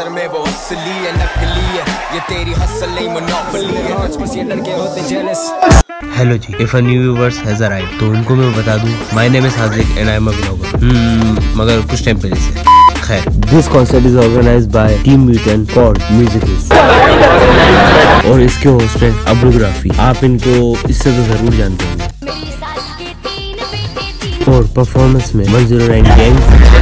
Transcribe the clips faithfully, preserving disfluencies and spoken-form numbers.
नजर में वो असली है नकली है, ये तेरी हसल नहीं मोनोपोली है, कुछ कुछ ये लड़के होते jealous. Hello ji, if a new viewers has arrived तो उनको मैं बता दूं my name is Haziq and I am a blogger. हम्म मगर कुछ टाइम पहले से। खैर, this concert is organised by team mutant called musicals और इसके होस्ट हैं अब्रोग्राफी। आप इनको इससे तो जरूर जानते होंगे। और परफॉर्मेंस में मंजूर एंड गैंग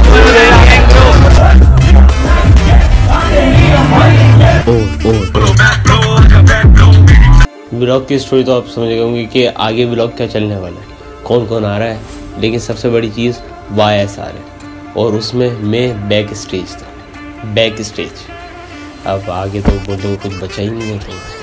और और ब्लॉग की स्टोरी तो आप समझ गए होंगे कि आगे ब्लॉग क्या चलने वाला है, कौन कौन आ रहा है, लेकिन सबसे बड़ी चीज़ वाई एस आ रहा है और उसमें मैं बैक स्टेज था। बैक स्टेज अब आगे तो बोलते कुछ बचा ही नहीं है।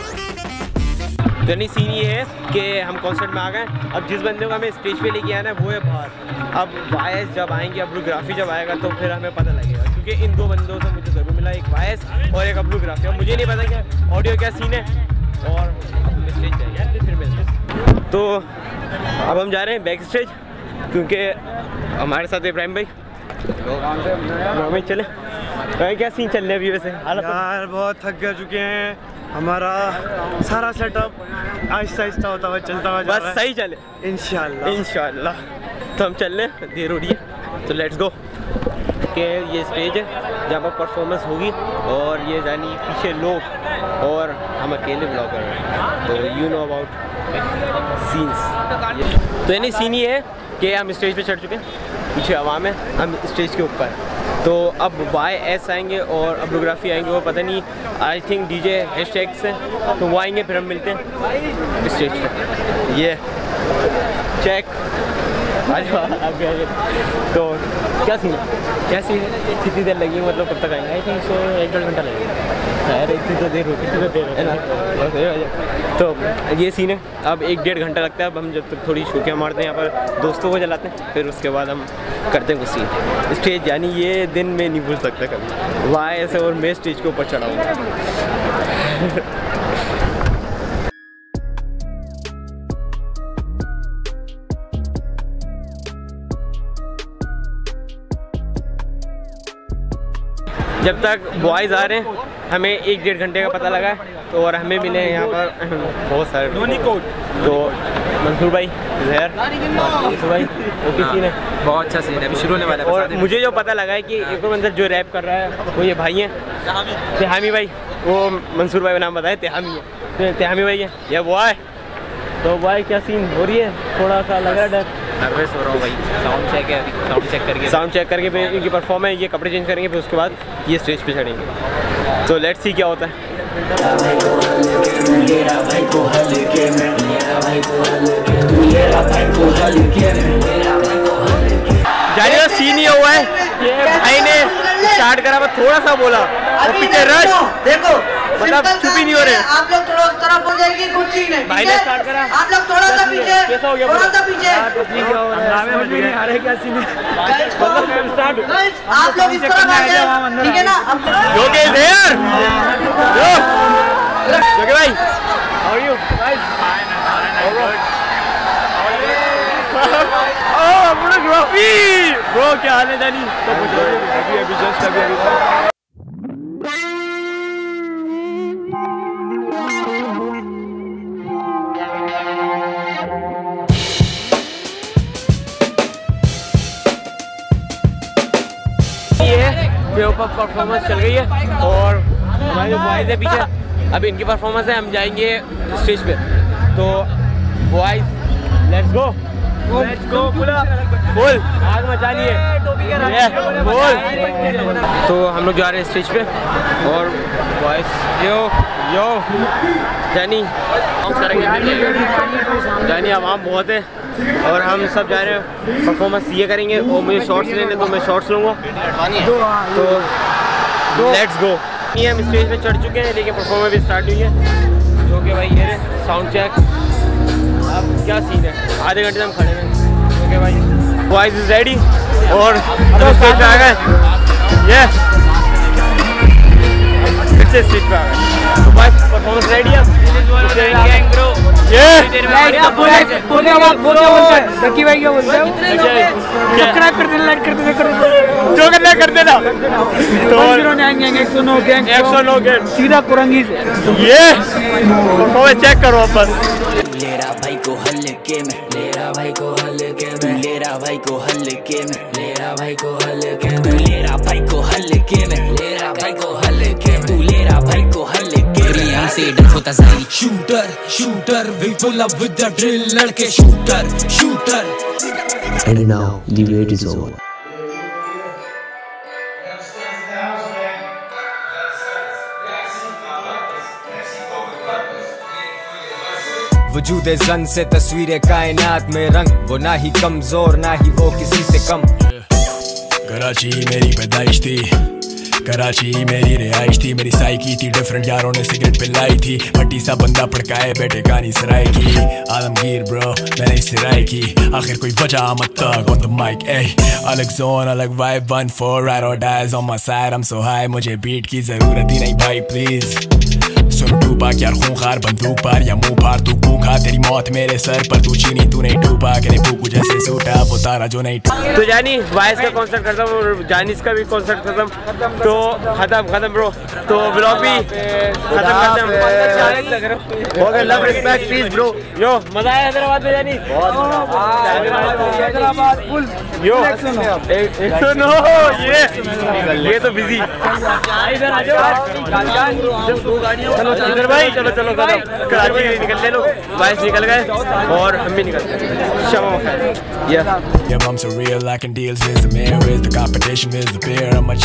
तो नहीं सीन ये है कि हम कॉन्सर्ट में आ गए। अब जिस बंदे को हमें स्टेज पे लेके आना है वो है बाहर। अब वायस जब आएंगे, अब्रोग्राफी जब आएगा तो फिर हमें पता लगेगा, क्योंकि इन दो बंदों से मुझे ज़रूर मिला, एक वायस और एक अब्रोग्राफी। अब मुझे नहीं पता क्या ऑडियो क्या सीन है और स्टेज जाएंगे फिर मिलते। तो अब हम जा रहे हैं बैक स्टेज, क्योंकि हमारे साथ इब्राहिम भाई भाई चले भाई। क्या सीन चल रहा है अभी वैसे? यार बहुत थक गए चुके हैं, हमारा सारा सेटअप आहिस्ता आहिस्ता होता हुआ चलता हुआ बस सही चले इंशाल्लाह इंशाल्लाह। तो हम चल रहे हैं, देर हो रही है तो लेट्स गो। कि ये स्टेज है जहाँ पर परफॉर्मेंस होगी और ये जानी पीछे लोग और हम अकेले ब्लॉगर हैं, तो यू नो अबाउट सीन्स। तो यानी सीन ये है कि हम स्टेज पे चढ़ चुके हैं, पीछे आवाम है, हम स्टेज के ऊपर। तो अब वाई एस आएंगे और अब्रोग्राफी आएंगे, वो पता नहीं, आई थिंक डीजे हैशटैग से, तो वो आएंगे फिर हम मिलते हैं स्टेज पे। ये चेक तो क्या सीन क्या सीन कितनी देर लगी, मतलब कब तक आएंगे? आई थिंक सो एक डेढ़ घंटा लगेगा। खैर इतनी तो देर होती इतनी तो देर है ना। तो ये सीन है, अब एक डेढ़ घंटा लगता है। अब हम जब तक थोड़ी शुकियाँ मारते हैं, यहाँ पर दोस्तों को जलाते हैं, फिर उसके बाद हम करते हैं कुछ सीन। स्टेज यानी ये दिन में नहीं भूल सकता कभी, वाई ऐसे और मैं स्टेज के ऊपर चढ़ा हूँ। जब तक बॉयज़ आ रहे हैं हमें एक डेढ़ घंटे का पता लगा है, तो और हमें मिले हैं यहाँ पर बहुत सारे धोनी कोट। तो मंसूर भाई, जहर भाई, ओके सीन है, बहुत अच्छा सीन है, अभी शुरू होने वाला है। और मुझे जो पता लगा है कि एक और बंदा जो रैप कर रहा है वो ये भाई हैं तेहामी भाई, वो मंसूर भाई का नाम बताया तेहामी है, तो तेहामी भाई है या वो आए। तो भाई क्या सीन हो रही है? थोड़ा सा लग रहा है डर, नर्वस हो रहा हूँ भाई। साउंड चेक है, साउंड चेक करके साउंड चेक करके फिर इनकी परफॉर्म है, ये कपड़े चेंज करेंगे, फिर उसके बाद ये स्टेज पे चढ़ेंगे। तो लेट्स सी क्या होता है। जानिए सीन ये हुआ है, ये भाई ने स्टार्ट करा, बस थोड़ा सा बोला और पीछे रश देखो, मतलब चुप ही नहीं हो रहे। आप लोग थोड़ा तरफ हो जाएगी, कुछ चीज नहीं, भाई ने स्टार्ट करा, आप लोग थोड़ा सा पीछे, कैसा हो गया? थोड़ा सा पीछे, समझ में नहीं आ रहा है क्या सीन है। आप लोग इस तरफ आ जाए, ठीक है ना? योगे देयर यो योगे भाई, how are you guys? Oh photography bro, क्या हाल है जानी? तो अभी अभी जस्ट अभी अभी ये ऊपर परफॉर्मेंस चल रही है और हमारे जो बॉयज़ है पीछे, अब इनकी परफॉर्मेंस है, हम जाएंगे स्टेज पे। तो boys let's go let's go full आग मचा लिए फुल। तो हम लोग जा रहे हैं स्टेज पे और बॉयज़ यो यो जानी जानी आवाम बहुत है और हम सब जा रहे हैं परफॉर्मेंस ये करेंगे और मुझे शॉर्ट्स लेने तो मैं शॉर्ट्स लूँगा। तो लेट्स गो। ये हम स्टेज पे चढ़ चुके हैं लेकिन परफॉर्मेंस भी स्टार्ट हुई है, जो कि भाई ये साउंड चेक। अब क्या सीन है, आधे घंटे हम खड़े हैं, ओके भाई। वॉइस इज रेडी और हम स्टेज पे आ गए, ये फिर से स्टेज पे आ गए। तो बस परफॉर्मेंस रेडी है। लकी भाई क्या बोलते हैं? सब्सक्राइब कर देना, लाइक कर देना, जो करना कर देना। तो एक सौ नौ गैंग सीधा कुरंगी से ये चेक करो बस। लेरा भाई को हल्के में, लेरा भाई को हल्के में, लेरा भाई को हल्के में, लेरा भाई को हल्के में, लेरा भाई को हल्के में, लेरा भाई को हल्के में, तू लेरा भाई को हल्के में। हमसे डर होता सारी shooter shooter, we pull up with the drill, लड़के shooter shooter. And now the wait is over. वजूद जंग से तस्वीरें कायनात में रंग, वो ना ही कमजोर ना ही वो किसी से कम। कराची मेरी पैदाइश थी, कराची मेरी रिहाइश थी, मेरी साइकी थी डिफरेंट, यारों ने सिगरेट पिलाई थी, भट्टी सा बंदा भड़काए बैठे कहानी सराय की। आलमगीर ब्रो मैंने सराय की, आखिर कोई वजह मत तक ऑन द माइक। ए अलग जोन अलग vibe, one for ride or dies on my side, I am so high, मुझे बीट की जरूरत ही नहीं भाई प्लीज। सुन डूबा यार खूंखार बंदूक पार या मुंह फाड़, तू भूखा तेरी मौत मेरे सर पर, तू चीनी तू नहीं डूबा के नहीं भूखू जैसे सूटा वो तारा जो नहीं। तो जानी वाइस का कॉन्सर्ट खत्म और जानिस का भी कॉन्सर्ट खत्म, तो खत्म खत्म ब्रो, तो ब्लॉग भी खत्म खत्म हो गया। Love respect peace bro. Yo मजा आया हैदराबाद में जानी, हैदराबाद फुल। यो एक सौ नौ ये ये तो बिजी। इधर आ जाओ इधर भाई, चलो चलो चलो कराची के निकल ले लो, वाइस निकल गए और हम भी निकल गए। शब खैर। Yeah. Yeah, I'm so real, I can deal with the mayor, is the competition, is the beer, I'm a